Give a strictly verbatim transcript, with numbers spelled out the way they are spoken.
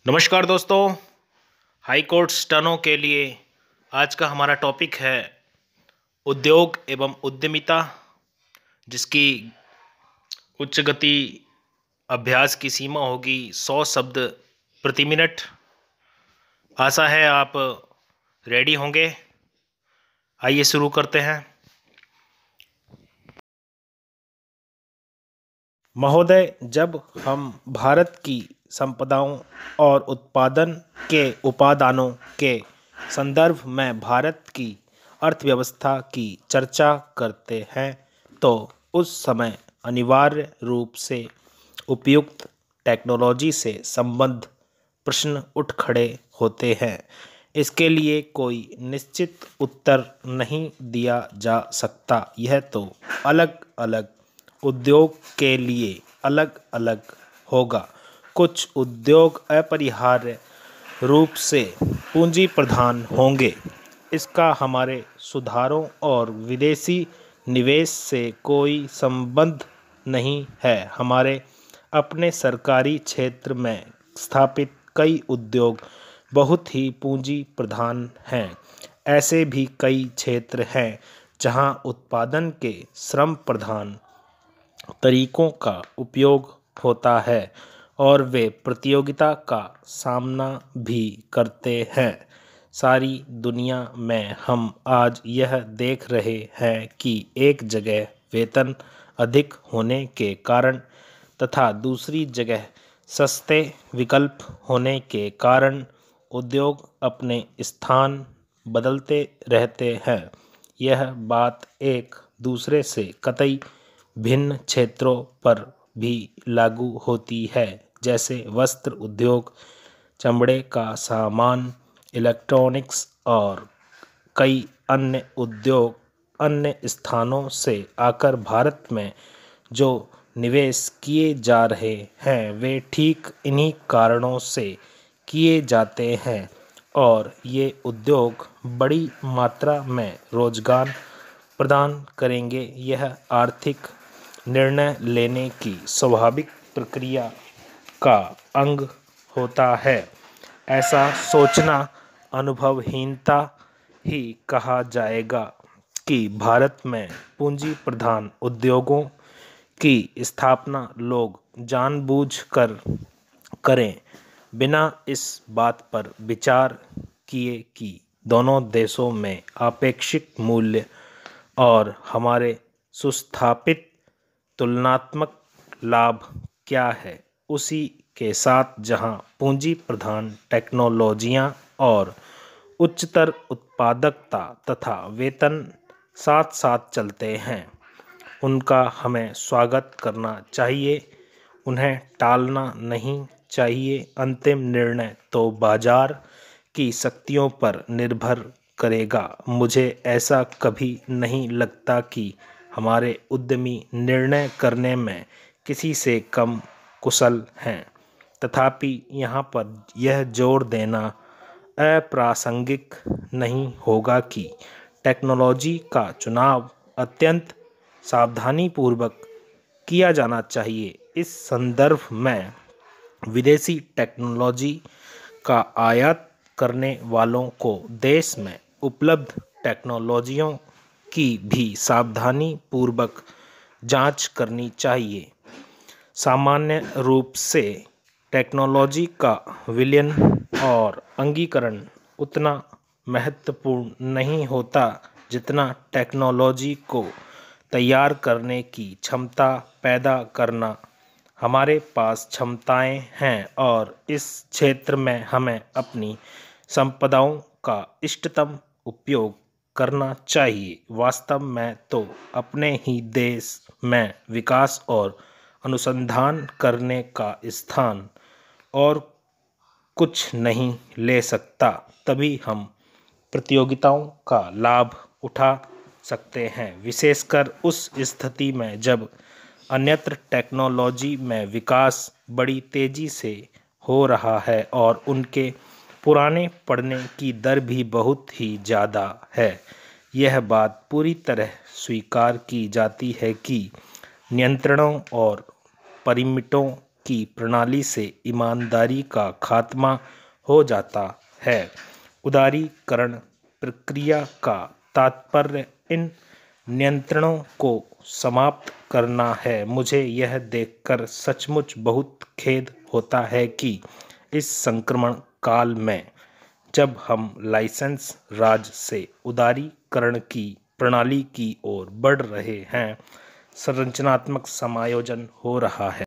नमस्कार दोस्तों। High court स्टनो के लिए आज का हमारा टॉपिक है उद्योग एवं उद्यमिता, जिसकी उच्च गति अभ्यास की सीमा होगी सौ शब्द प्रति मिनट। आशा है आप रेडी होंगे। आइए शुरू करते हैं। महोदय, जब हम भारत की संपदाओं और उत्पादन के उपादानों के संदर्भ में भारत की अर्थव्यवस्था की चर्चा करते हैं तो उस समय अनिवार्य रूप से उपयुक्त टेक्नोलॉजी से संबद्ध प्रश्न उठ खड़े होते हैं। इसके लिए कोई निश्चित उत्तर नहीं दिया जा सकता। यह तो अलग अलग उद्योग के लिए अलग अलग होगा। कुछ उद्योग अपरिहार्य रूप से पूंजी प्रधान होंगे। इसका हमारे सुधारों और विदेशी निवेश से कोई संबंध नहीं है। हमारे अपने सरकारी क्षेत्र में स्थापित कई उद्योग बहुत ही पूंजी प्रधान हैं। ऐसे भी कई क्षेत्र हैं जहां उत्पादन के श्रम प्रधान तरीकों का उपयोग होता है और वे प्रतियोगिता का सामना भी करते हैं। सारी दुनिया में हम आज यह देख रहे हैं कि एक जगह वेतन अधिक होने के कारण तथा दूसरी जगह सस्ते विकल्प होने के कारण उद्योग अपने स्थान बदलते रहते हैं। यह बात एक दूसरे से कतई भिन्न क्षेत्रों पर भी लागू होती है, जैसे वस्त्र उद्योग, चमड़े का सामान, इलेक्ट्रॉनिक्स और कई अन्य उद्योग अन्य स्थानों से आकर भारत में जो निवेश किए जा रहे हैं वे ठीक इन्हीं कारणों से किए जाते हैं और ये उद्योग बड़ी मात्रा में रोजगार प्रदान करेंगे। यह आर्थिक निर्णय लेने की स्वाभाविक प्रक्रिया का अंग होता है। ऐसा सोचना अनुभवहीनता ही कहा जाएगा कि भारत में पूंजी प्रधान उद्योगों की स्थापना लोग जानबूझकर करें, बिना इस बात पर विचार किए कि दोनों देशों में आपेक्षिक मूल्य और हमारे सुस्थापित तुलनात्मक लाभ क्या है। उसी के साथ जहां पूंजी प्रधान टेक्नोलॉजियां और उच्चतर उत्पादकता तथा वेतन साथ साथ चलते हैं, उनका हमें स्वागत करना चाहिए, उन्हें टालना नहीं चाहिए। अंतिम निर्णय तो बाजार की शक्तियों पर निर्भर करेगा। मुझे ऐसा कभी नहीं लगता कि हमारे उद्यमी निर्णय करने में किसी से कम कुशल हैं। तथापि यहाँ पर यह जोर देना अप्रासंगिक नहीं होगा कि टेक्नोलॉजी का चुनाव अत्यंत सावधानीपूर्वक किया जाना चाहिए। इस संदर्भ में विदेशी टेक्नोलॉजी का आयात करने वालों को देश में उपलब्ध टेक्नोलॉजियों की भी सावधानी पूर्वक जांच करनी चाहिए। सामान्य रूप से टेक्नोलॉजी का विलयन और अंगीकरण उतना महत्वपूर्ण नहीं होता जितना टेक्नोलॉजी को तैयार करने की क्षमता पैदा करना। हमारे पास क्षमताएं हैं और इस क्षेत्र में हमें अपनी संपदाओं का इष्टतम उपयोग करना चाहिए। वास्तव में तो अपने ही देश में विकास और अनुसंधान करने का स्थान और कुछ नहीं ले सकता, तभी हम प्रतियोगिताओं का लाभ उठा सकते हैं। विशेषकर उस स्थिति में जब अन्यत्र टेक्नोलॉजी में विकास बड़ी तेजी से हो रहा है और उनके पुराने पड़ने की दर भी बहुत ही ज़्यादा है। यह बात पूरी तरह स्वीकार की जाती है कि नियंत्रणों और परिमितों की प्रणाली से ईमानदारी का खात्मा हो जाता है। उदारीकरण प्रक्रिया का तात्पर्य इन नियंत्रणों को समाप्त करना है। मुझे यह देखकर सचमुच बहुत खेद होता है कि इस संक्रमण काल में, जब हम लाइसेंस राज से उदारीकरण की प्रणाली की ओर बढ़ रहे हैं, संरचनात्मक समायोजन हो रहा है।